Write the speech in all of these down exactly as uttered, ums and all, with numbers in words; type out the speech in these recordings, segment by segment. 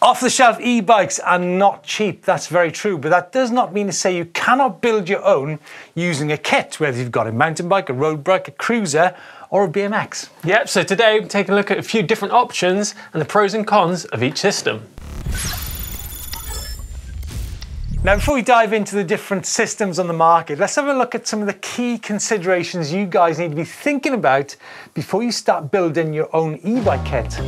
Off-the-shelf e-bikes are not cheap, that's very true, but that does not mean to say you cannot build your own using a kit, whether you've got a mountain bike, a road bike, a cruiser, or a B M X. Yep, so today we're taking a look at a few different options and the pros and cons of each system. Now, before we dive into the different systems on the market, let's have a look at some of the key considerations you guys need to be thinking about before you start building your own e-bike kit.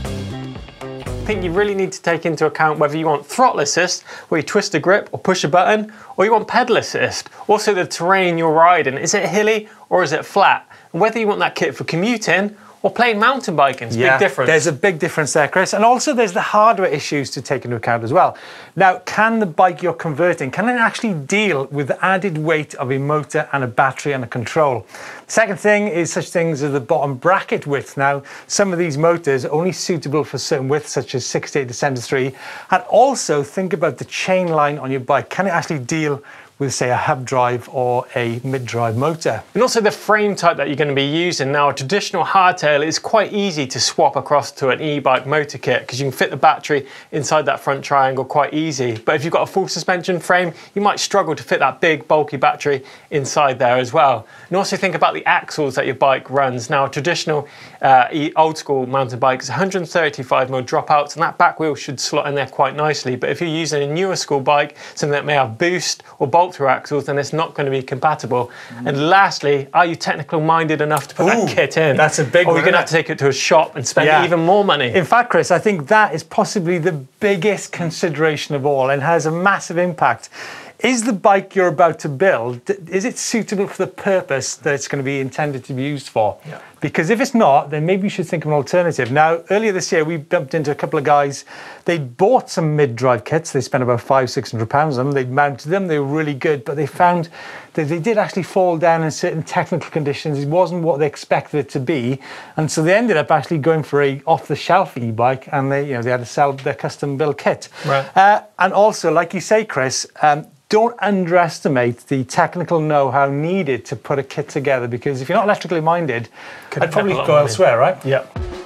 I think you really need to take into account whether you want throttle assist, where you twist a grip or push a button, or you want pedal assist. Also the terrain you're riding, is it hilly or is it flat? And whether you want that kit for commuting or plain mountain biking, it's a yeah, big difference. There's a big difference there, Chris. And also there's the hardware issues to take into account as well. Now, can the bike you're converting, can it actually deal with the added weight of a motor and a battery and a control? Second thing is such things as the bottom bracket width. Now, some of these motors are only suitable for certain widths, such as sixty-eight to seventy-three. And also think about the chain line on your bike. Can it actually deal with, say, a hub drive or a mid-drive motor? And also the frame type that you're going to be using. Now, a traditional hardtail is quite easy to swap across to an e-bike motor kit because you can fit the battery inside that front triangle quite easy. But if you've got a full suspension frame, you might struggle to fit that big bulky battery inside there as well. And also think about the axles that your bike runs. Now, a traditional uh, old school mountain bike is one hundred thirty-five millimeter dropouts, and that back wheel should slot in there quite nicely. But if you're using a newer school bike, something that may have boost or bolt through axles, then it's not going to be compatible. Mm. And lastly, are you technical minded enough to put Ooh, that kit in? That's a big or one. Or you're going to have to take it to a shop and spend yeah. even more money. In fact, Chris, I think that is possibly the biggest consideration of all and has a massive impact. Is the bike you're about to build, is it suitable for the purpose that it's going to be intended to be used for? Yeah. Because if it's not, then maybe you should think of an alternative. Now, earlier this year, we bumped into a couple of guys. They bought some mid-drive kits. They spent about five, six hundred pounds on them. They mounted them. They were really good, but they found that they did actually fall down in certain technical conditions. It wasn't what they expected it to be, and so they ended up actually going for a off-the-shelf e-bike, and they, you know, they had to sell their custom-built kit. Right. Uh, and also, like you say, Chris, um, don't underestimate the technical know-how needed to put a kit together, because if you're not electrically minded, Could I'd probably go elsewhere, right? Yeah.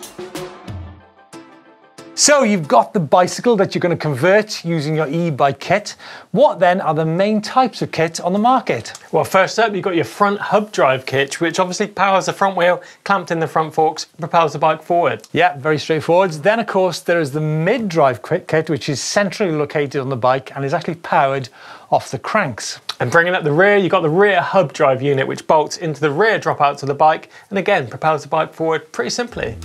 So you've got the bicycle that you're going to convert using your e-bike kit. What then are the main types of kit on the market? Well, first up, you've got your front hub drive kit, which obviously powers the front wheel, clamped in the front forks, propels the bike forward. Yeah, very straightforward. Then, of course, there is the mid-drive kit, which is centrally located on the bike and is actually powered off the cranks. And bringing up the rear, you've got the rear hub drive unit, which bolts into the rear dropouts of the bike, and again, propels the bike forward pretty simply.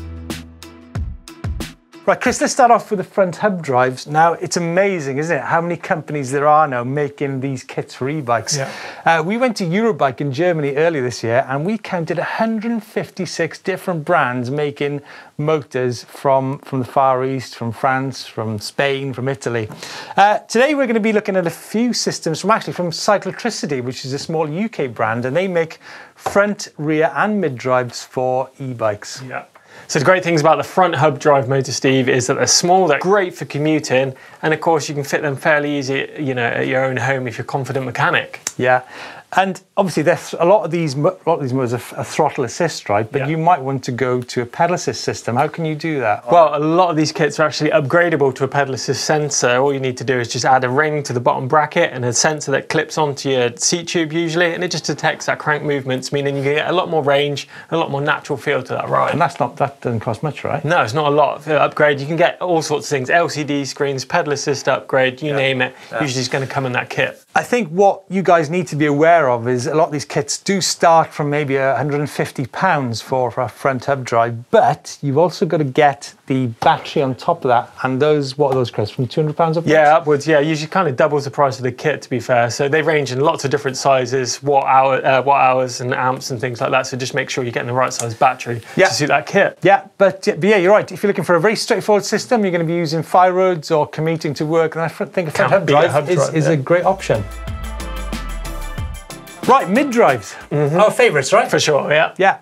Right, Chris, let's start off with the front hub drives. Now, it's amazing, isn't it, how many companies there are now making these kits for e-bikes. Yeah. Uh, we went to Eurobike in Germany earlier this year, and we counted one hundred fifty-six different brands making motors from, from the Far East, from France, from Spain, from Italy. Uh, today, we're going to be looking at a few systems from actually from Cyclotricity, which is a small U K brand, and they make front, rear, and mid drives for e-bikes. Yeah. So the great things about the front hub drive motor, Steve, is that they're small, they're great for commuting, and of course you can fit them fairly easy, you know, at your own home if you're a confident mechanic. Yeah. And obviously, there's a lot of these, a lot of these motors are a throttle assist, right? But yeah. you might want to go to a pedal assist system. How can you do that? Well, a lot of these kits are actually upgradable to a pedal assist sensor. All you need to do is just add a ring to the bottom bracket and a sensor that clips onto your seat tube usually, and it just detects that crank movements, meaning you can get a lot more range, a lot more natural feel to that ride. And that's not, that doesn't cost much, right? No, it's not a lot for upgrade. You can get all sorts of things, L C D screens, pedal assist upgrade, you yeah. name it. Yeah. Usually it's going to come in that kit. I think what you guys need to be aware of is a lot of these kits do start from maybe one hundred fifty pounds for, for a front hub drive, but you've also got to get the battery on top of that, and those, what are those, Chris, from two hundred pounds upwards? Yeah, upwards, yeah, usually kind of doubles the price of the kit, to be fair. So they range in lots of different sizes, watt, hour, uh, watt hours and amps and things like that, so just make sure you're getting the right size battery yeah. to suit that kit. Yeah, but, but yeah, you're right. If you're looking for a very straightforward system, you're going to be using fire roads or commuting to work, and I think a front hub drive, hub drive is, is yeah. a great option. Right, mid-drives, mm-hmm. our favourites, right? For sure, yeah. Yeah,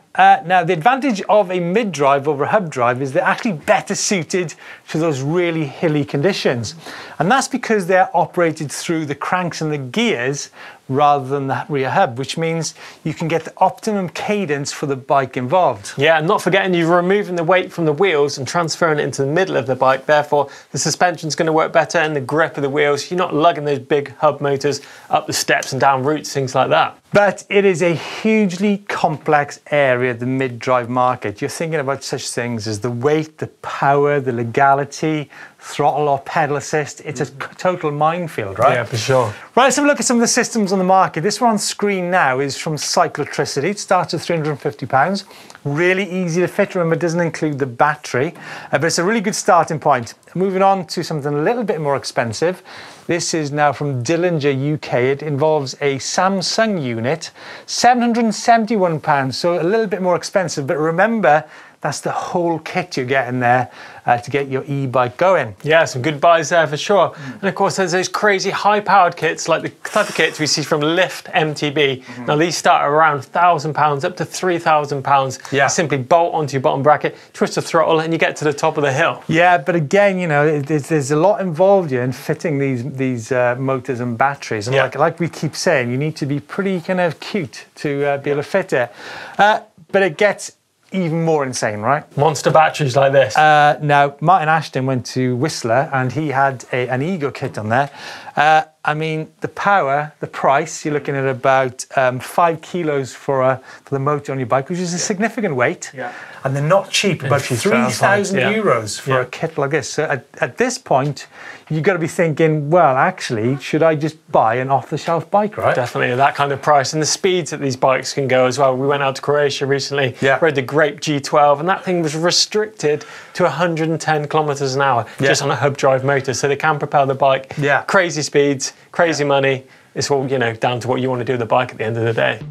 Uh, now, the advantage of a mid-drive over a hub drive is they're actually better suited to those really hilly conditions. And that's because they're operated through the cranks and the gears rather than the rear hub, which means you can get the optimum cadence for the bike involved. Yeah, and not forgetting you're removing the weight from the wheels and transferring it into the middle of the bike. Therefore, the suspension's going to work better and the grip of the wheels. You're not lugging those big hub motors up the steps and down routes, things like that. But it is a hugely complex area, the mid-drive market. You're thinking about such things as the weight, the power, the legality, throttle or pedal assist. It's a total minefield, right? Yeah, for sure. Right, let's have a look at some of the systems on the market. This one on screen now is from Cyclotricity. It starts at three hundred and fifty pounds. Really easy to fit. Remember, it doesn't include the battery, uh, but it's a really good starting point. Moving on to something a little bit more expensive. This is now from Dillinger U K. It involves a Samsung unit, seven hundred and seventy-one pounds, so a little bit more expensive. But remember, that's the whole kit you're getting there uh, to get your e-bike going. Yeah, some good buys there for sure. Mm. And of course, there's those crazy high-powered kits, like the type of kits we see from Lift M T B. Mm-hmm. Now, these start at around one thousand pounds up to three thousand pounds. Yeah. You simply bolt onto your bottom bracket, twist the throttle, and you get to the top of the hill. Yeah, but again, you know, there's, there's a lot involved here in fitting these these uh, motors and batteries. And yeah. like, like we keep saying, you need to be pretty kind of cute to uh, be able to fit it. Uh, but it gets even more insane, right? Monster batteries like this. Uh, now, Martin Ashton went to Whistler and he had a, an Ego kit on there. Uh, I mean, the power, the price, you're looking at about um, five kilos for, a, for the motor on your bike, which is a significant weight. Yeah. And they're not cheap, about three thousand yeah. euros for yeah. a kit like this. So at, at this point, you've got to be thinking, well, actually, should I just buy an off-the-shelf bike, right? Definitely, that kind of price. And the speeds that these bikes can go as well. We went out to Croatia recently, yeah. rode the Grape G twelve, and that thing was restricted to one hundred and ten kilometers an hour, yeah. just on a hub drive motor. So they can propel the bike. Yeah. Crazy speeds, crazy yeah. money. It's all, you know, down to what you want to do with the bike at the end of the day.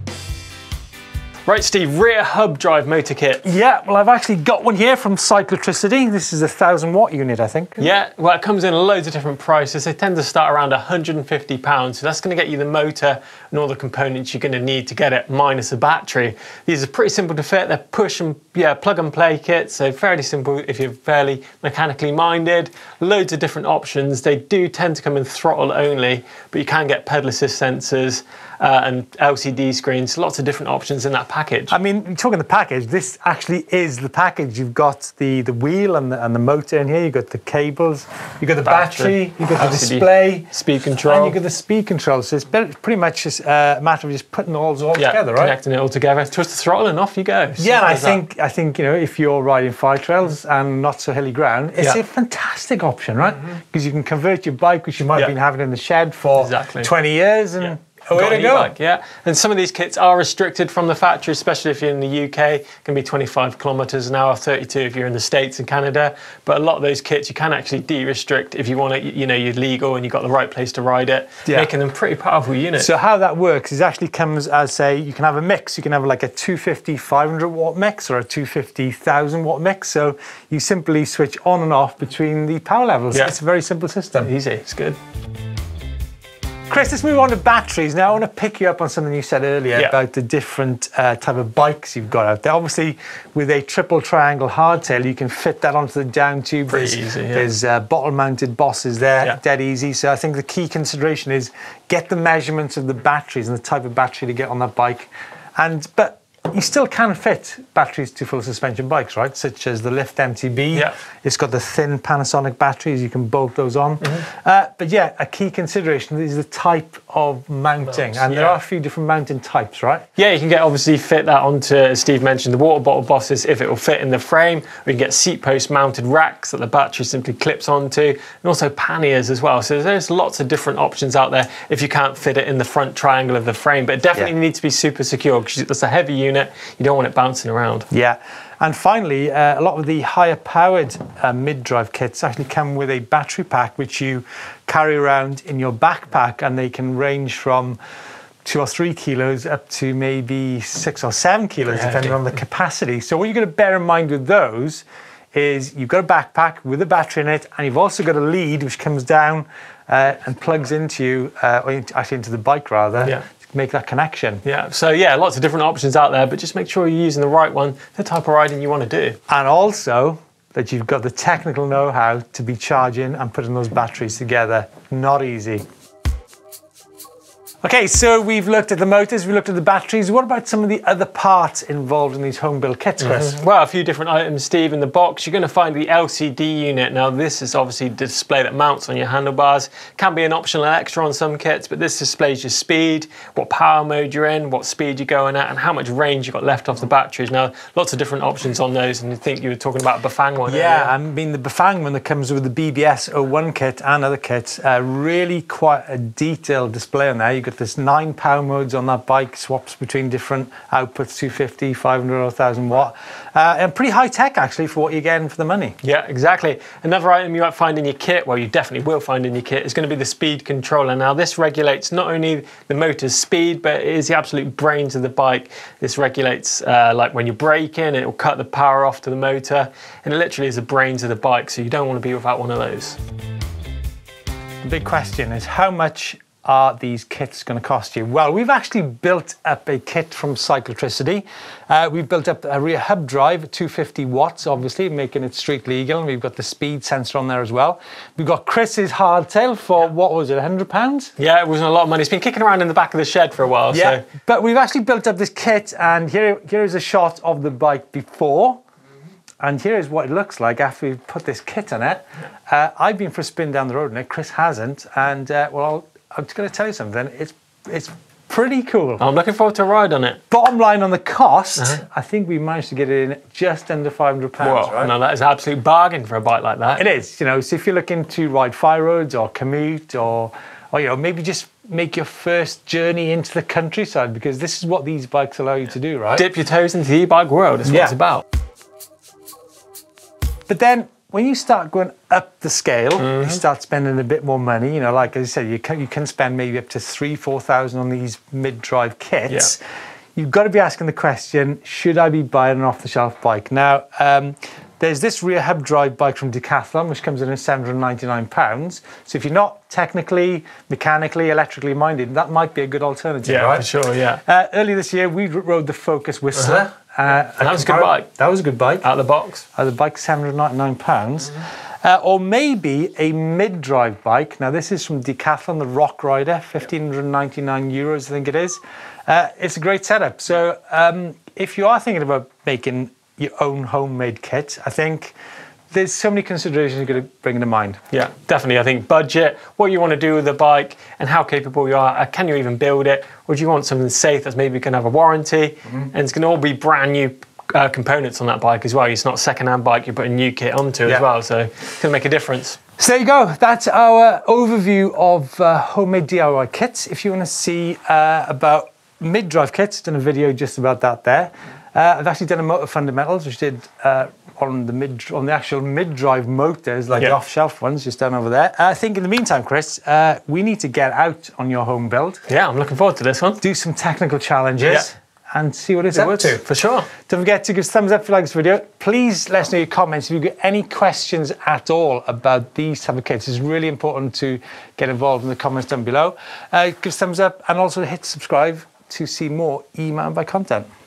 Right, Steve, rear hub drive motor kit. Yeah, well, I've actually got one here from Cyclotricity. This is a thousand watt unit, I think. Yeah, well, it comes in loads of different prices. They tend to start around one hundred and fifty pounds. So that's going to get you the motor and all the components you're going to need to get it, minus the battery. These are pretty simple to fit. They're push and, yeah, plug and play kits. So fairly simple if you're fairly mechanically minded. Loads of different options. They do tend to come in throttle only, but you can get pedal assist sensors uh, and L C D screens. Lots of different options in that package. I mean, talking the package, this actually is the package. You've got the, the wheel and the, and the motor in here, you've got the cables, you've got the battery, battery you've got the display, speed control, and you've got the speed control. So it's pretty much just a matter of just putting all all yeah, together, right? Connecting it all together, twist the throttle and off you go. Yeah, and I think, I think, you know, if you're riding fire trails and not so hilly ground, it's yeah. a fantastic option, right? Because mm-hmm. you can convert your bike, which you might yeah. have been having in the shed for exactly. twenty years, and yeah. Way to go. Yeah, and some of these kits are restricted from the factory, especially if you're in the U K. It can be twenty-five kilometers an hour, thirty-two if you're in the States and Canada. But a lot of those kits you can actually de-restrict if you want it. You know, you're legal and you've got the right place to ride it, yeah. making them pretty powerful units. So how that works is actually comes as, say, you can have a mix. You can have like a two fifty five hundred watt mix or a two fifty one thousand watt mix. So you simply switch on and off between the power levels. Yeah. It's a very simple system. Easy, it's good. Chris, let's move on to batteries. Now, I want to pick you up on something you said earlier yeah. about the different uh, type of bikes you've got out there. Obviously, with a triple triangle hardtail, you can fit that onto the down tube. Pretty there's, easy, yeah. There's uh, bottle-mounted bosses there, yeah. dead easy. So I think the key consideration is get the measurements of the batteries and the type of battery to get on that bike. And but you still can fit batteries to full suspension bikes, right? Such as the Lift M T B. Yeah. It's got the thin Panasonic batteries. You can bolt those on. Mm-hmm. uh, but yeah, a key consideration is the type of mounting. And yeah. there are a few different mounting types, right? Yeah, you can get obviously fit that onto, as Steve mentioned, the water bottle bosses if it will fit in the frame. We can get seat post mounted racks that the battery simply clips onto, and also panniers as well. So there's lots of different options out there if you can't fit it in the front triangle of the frame. But it definitely yeah. needs to be super secure because it's a heavy unit. You don't want it bouncing around. Yeah. And finally, uh, a lot of the higher powered uh, mid-drive kits actually come with a battery pack which you carry around in your backpack, and they can range from two or three kilos up to maybe six or seven kilos, yeah, depending on the capacity. So what you're going to bear in mind with those is you've got a backpack with a battery in it, and you've also got a lead which comes down uh, and plugs into you, uh, or actually into the bike rather, yeah. make that connection. Yeah, so yeah, lots of different options out there, but just make sure you're using the right one, the type of riding you want to do. And also that you've got the technical know-how to be charging and putting those batteries together. Not easy. Okay, so we've looked at the motors, we looked at the batteries. What about some of the other parts involved in these home build kits, Chris? Mm-hmm. Well, a few different items, Steve. In the box, you're going to find the L C D unit. Now, this is obviously the display that mounts on your handlebars. Can be an optional extra on some kits, but this displays your speed, what power mode you're in, what speed you're going at, and how much range you've got left off the batteries. Now, lots of different options on those, and I think you were talking about a Bafang one. Yeah, earlier. I mean, the Bafang one that comes with the B B S oh one kit and other kits, uh, really quite a detailed display on there. You've got this nine power modes on that bike, swaps between different outputs, two fifty, five hundred, or one thousand watt. Uh, and pretty high tech actually for what you're getting for the money. Yeah, exactly. Another item you might find in your kit, well, you definitely will find in your kit, is going to be the speed controller. Now, this regulates not only the motor's speed, but it is the absolute brains of the bike. This regulates uh, like when you're braking, it will cut the power off to the motor, and it literally is the brains of the bike, so you don't want to be without one of those. The big question is, how much are these kits going to cost you? Well, we've actually built up a kit from Cyclotricity. Uh, we've built up a rear hub drive, two hundred fifty watts, obviously, making it street legal. And we've got the speed sensor on there as well. We've got Chris's hardtail for, yeah. what was it, one hundred pounds? Yeah, it wasn't a lot of money. It's been kicking around in the back of the shed for a while. Yeah, so. But we've actually built up this kit, and here, here is a shot of the bike before. And here's what it looks like after we've put this kit on it. Uh, I've been for a spin down the road in it, Chris hasn't. And uh, well, I'll, I'm just going to tell you something. It's it's pretty cool. I'm looking forward to a ride on it. Bottom line on the cost, uh-huh. I think we managed to get it in just under five hundred pounds, well, right? No, that is an absolute bargain for a bike like that. It is, you know, so if you're looking to ride fire roads or commute or, or you know, maybe just make your first journey into the countryside, because this is what these bikes allow you to do, right? Dip your toes into the e-bike world, that's what yeah. it's about. But then when you start going up the scale, mm-hmm. you start spending a bit more money. You know, like I said, you can you can spend maybe up to three, four thousand on these mid-drive kits. Yeah. You've got to be asking the question: should I be buying an off-the-shelf bike? Now, um, there's this rear hub drive bike from Decathlon, which comes in at seven hundred ninety-nine pounds. So if you're not technically, mechanically, electrically minded, that might be a good alternative, yeah, right? for sure. Yeah. Uh, earlier this year, we rode the Focus Whistler. Uh-huh. Uh, and that was a good bike. That was a good bike. Out of the box. Out of the bike, seven hundred ninety-nine pounds. Mm-hmm. uh, or maybe a mid-drive bike. Now, this is from Decathlon, the Rock Rider, fifteen ninety-nine euros, I think it is. Uh, it's a great setup. So um, if you are thinking about making your own homemade kit, I think there's so many considerations you've got to bring into mind. Yeah, definitely. I think budget, what you want to do with the bike, and how capable you are. Can you even build it? Or do you want something safe that's maybe going to have a warranty? Mm-hmm. And it's going to all be brand new uh, components on that bike as well. It's not a second-hand bike you're putting new kit onto yeah. as well. So it's going to make a difference. So there you go. That's our overview of uh, homemade D I Y kits. If you want to see uh, about mid-drive kits, done a video just about that there. Uh, I've actually done a Motor Fundamentals, which did uh, on the mid on the actual mid-drive motors, like yeah. the off-shelf ones, just down over there. Uh, I think in the meantime, Chris, uh, we need to get out on your home build. Yeah, I'm looking forward to this one. Do some technical challenges yeah. and see what it's it up would, to. For sure. Don't forget to give us a thumbs up if you like this video. Please let us know your comments if you've got any questions at all about these type of kits. It's really important to get involved in the comments down below. Uh, give us a thumbs up and also hit subscribe to see more e-mountain bike content.